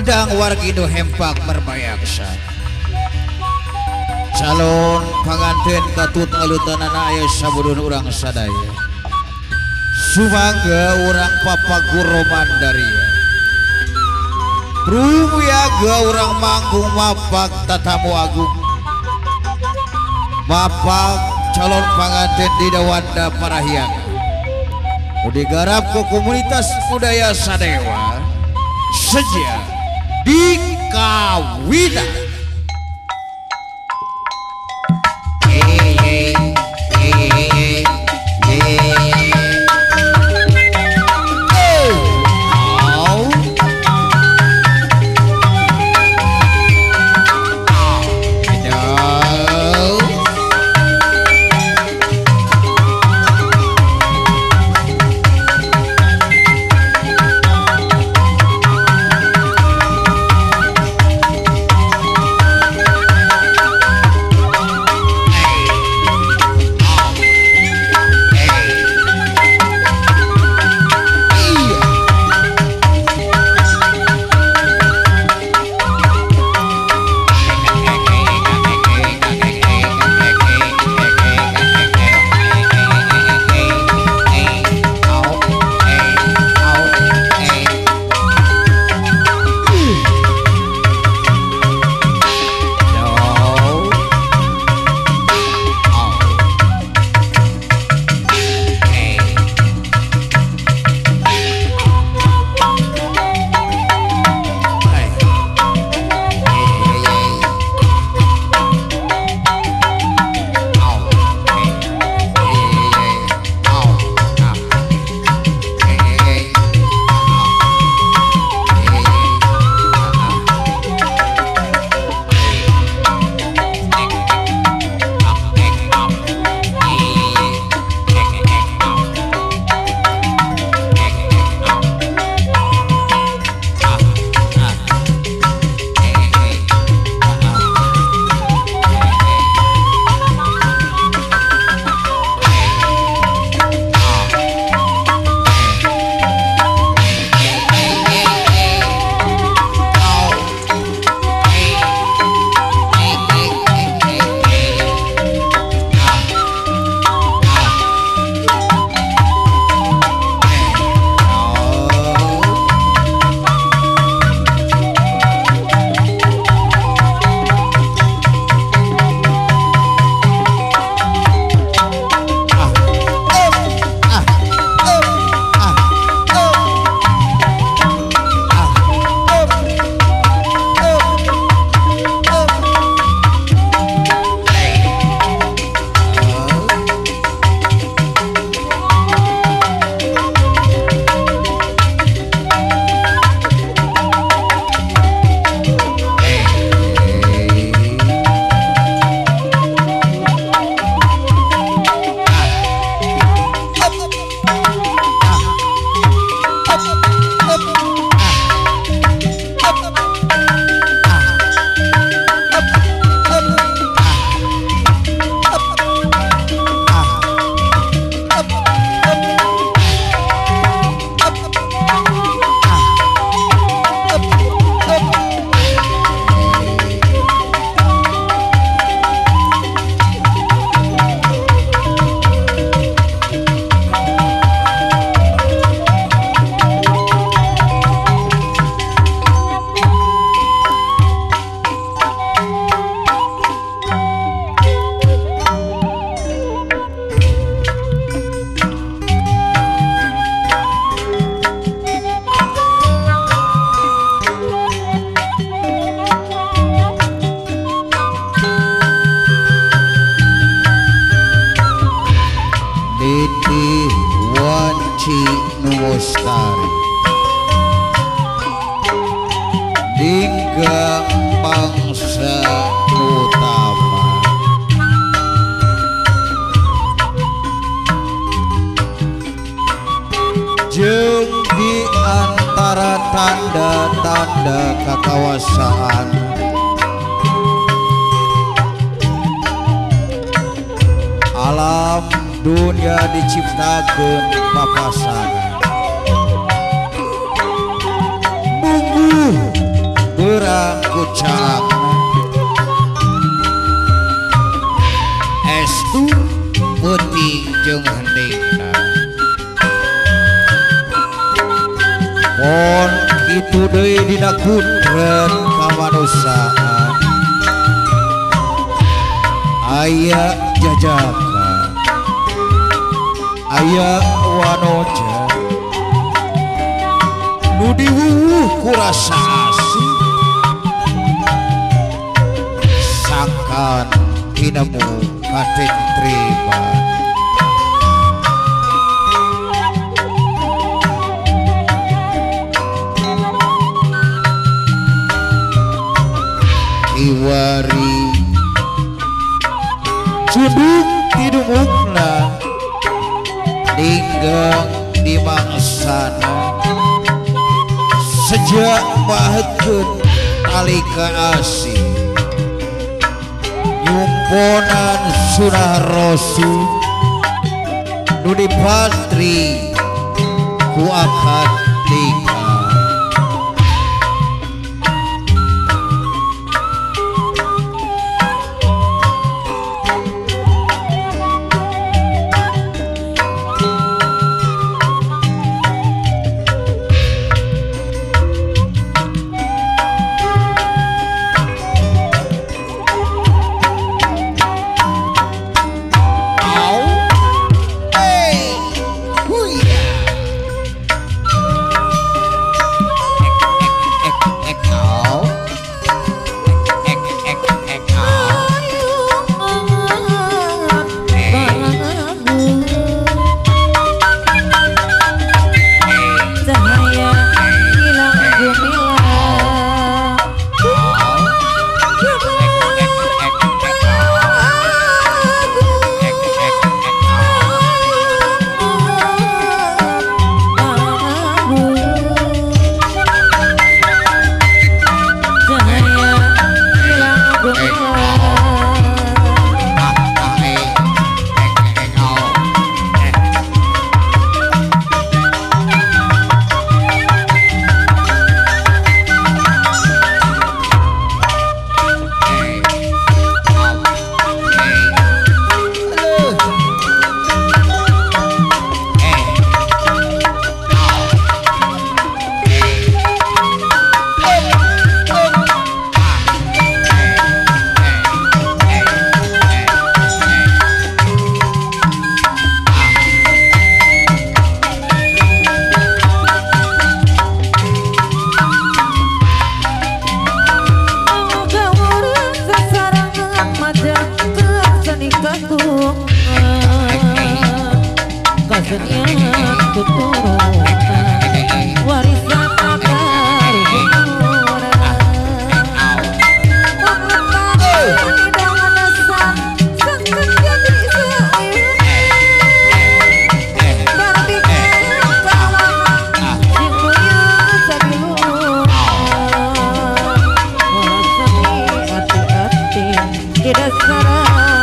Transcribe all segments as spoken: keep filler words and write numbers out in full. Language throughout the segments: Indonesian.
Padang wargido hempak merbayaksa calon panganten katut ngalutanan aya sabudun urang sadaya sumangga urang papa guru mandaria rumiaga urang manggung mapak tatamu agung mapak calon panganten di Dawanda Parahyangan digarap ke komunitas budaya Sadewa sejak di kawitan. Lestari hingga bangsa utama jeung di antara tanda-tanda kekawasaan alam dunia diciptakeun papasangan bungguh berang kucakna estu peuting jeung hendekna pon kitu deui dina kudret kamanusaan aya jajaka aya wanoja nu diwuwuh ku rasa asih sangkan tinemu katentriman iwari cuduk tidumukna ninggang di mangsana sejak bahekeun alika asih nyumponan sunah rasul nu dipatri ku akad nikah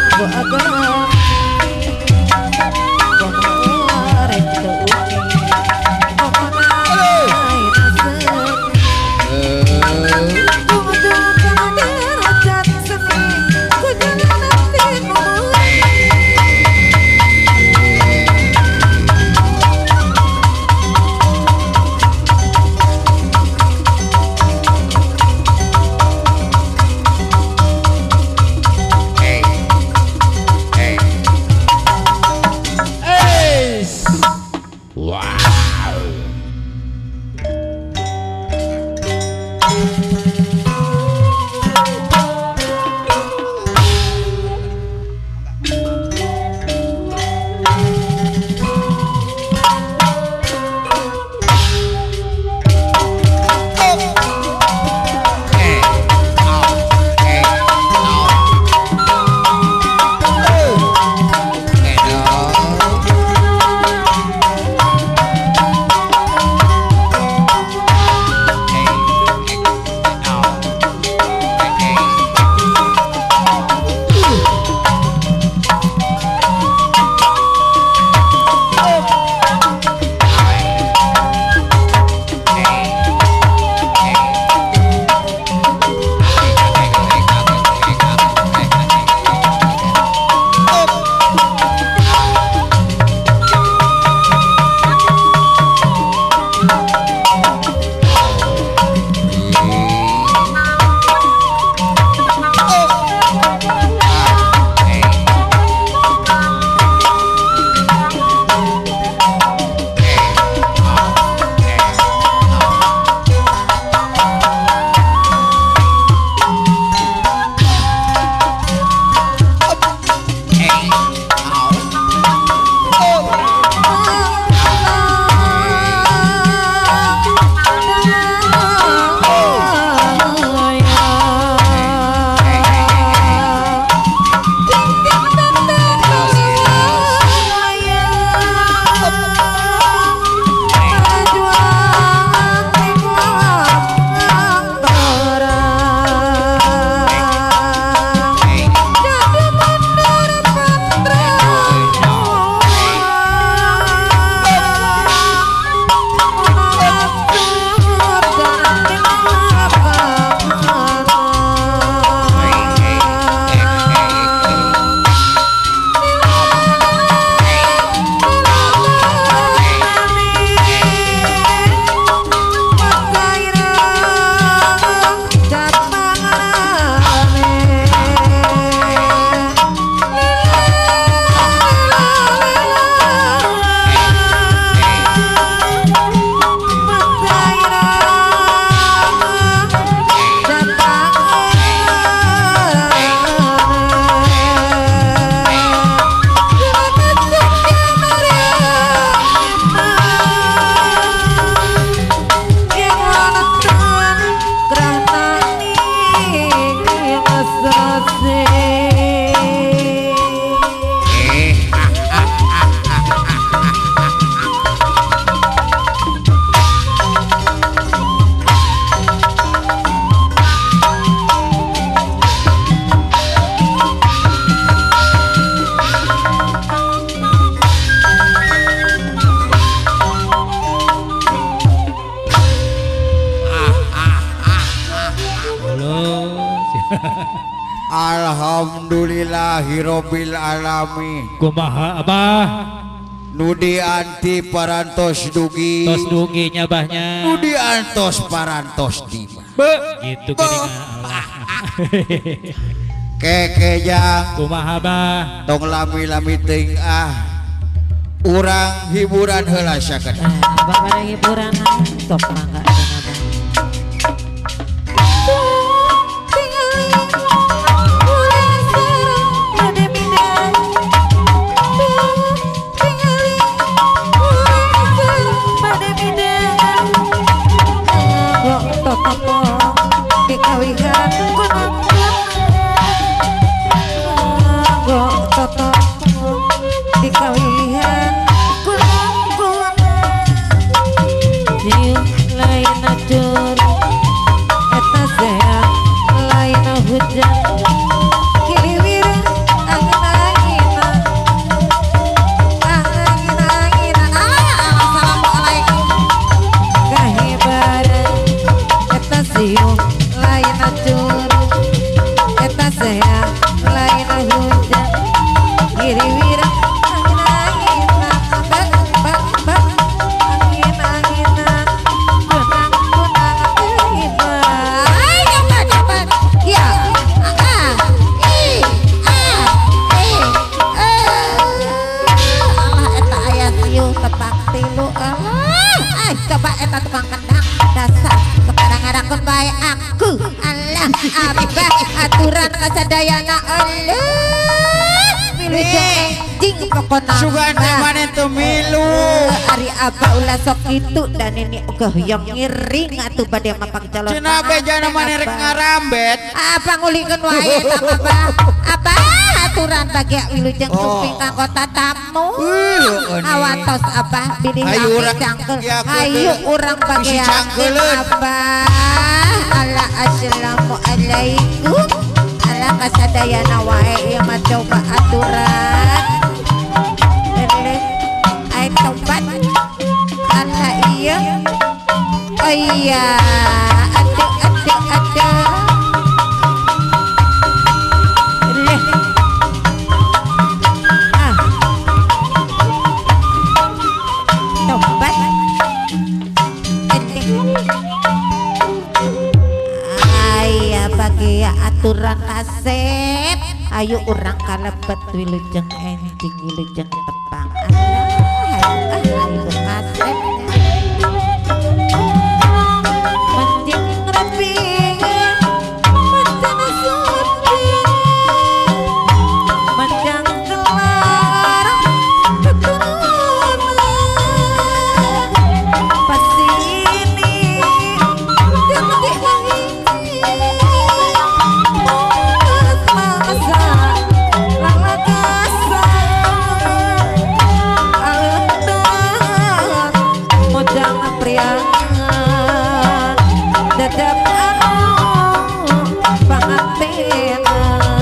Tidak Alhamdulillahirabbil alamin. Kumaha Abah? Nudi anti parantos dugi. Tos dugi nyabahnya. Nudi antos parantos diba. Be, gitu geuningan Allah. Kekejang Kumaha Abah? tong lami-lami teuing ah. Urang hiburan heula sakedah. Bapak hiburan sok mangga aturan kasadayana Allah jing pokona Sugan mana tuh milu. Ari apa ulah sok itu dan ini uga yang ngiring atuh bade mapang calon. Cenah bejana mana rek ngarambet. Apa ngulikeun wae sama apa? Apa aturan bagi wilujeng suping ka kota tamu. Awatos apa biding cangkel. Hayu urang bagiakeun apa? Allah assalamualaikum. Allah kasadayana wae ieu mah coba aturan. Ai tempat Allah iya. Oh iya, ada ada ada. Leh. Ah. Tempat. Aya bagi aturan kasep. Ayo orang kalebet wilujeng enjing wilujeng tepang. Allah, ayo kasep. Menjing rapi, menjang suci, menjang kelar, keturunan. Pasti ini jangan diangi. Dadap anu pangatena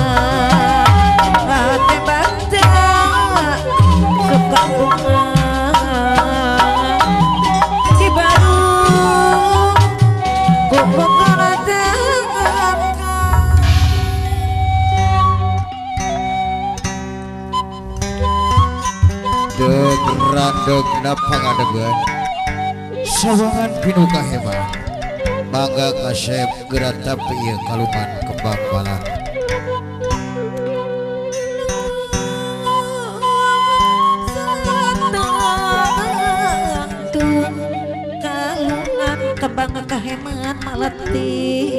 hati baca suka bunga di baru kuku kerajaan deg randeg napangadegan sawangan pinuka hebat. Mangga kasep gerak tapi ieu kaluman kembang balang. Kalungan kembang kaheman malati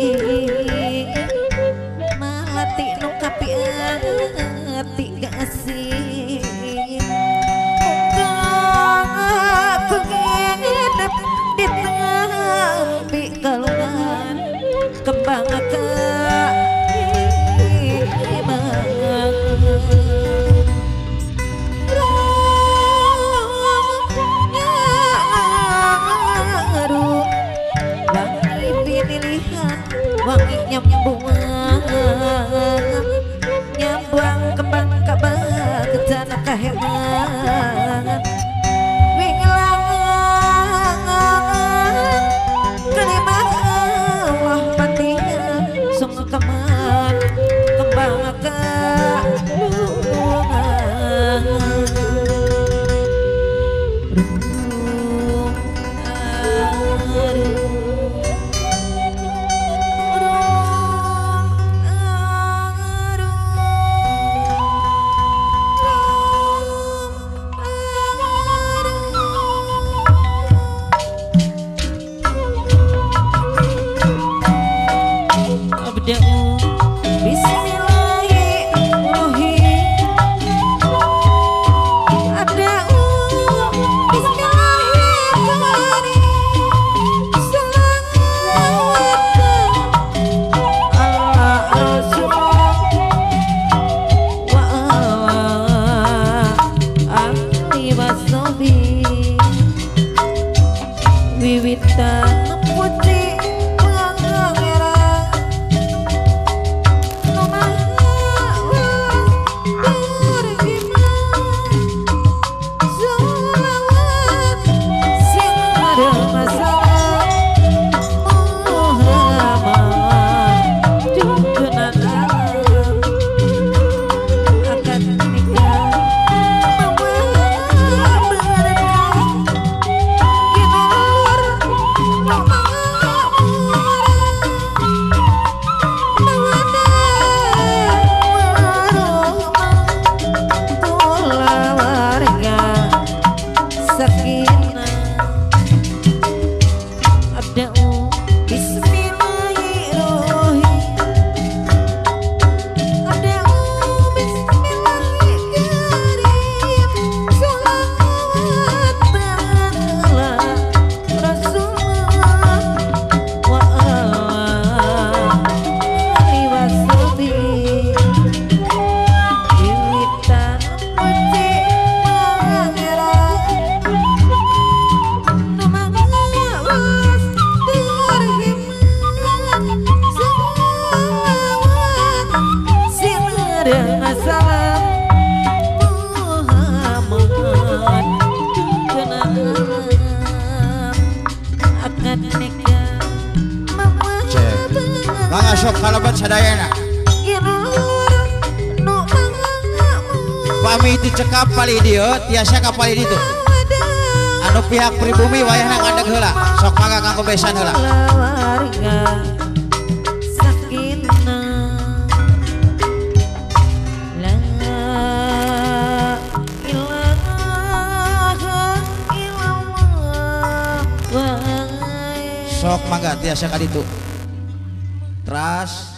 malati nu kapi ati gasih aku ngedep di tampi kalungan kembang wangi pilihan wangi nyambungan nyambang kembang kabah kejana kaheman winglangan kelima Allah patinya sung kemana dengan salam Muhammad kenal akan nikah Mangga sok kalaban sadayana pamiti cekap pali dia tiasa kapal itu anu pihak pribumi wayahna ngadeg heula sok mangga kanggo besan heula sok mangga tiasa ka ditu teras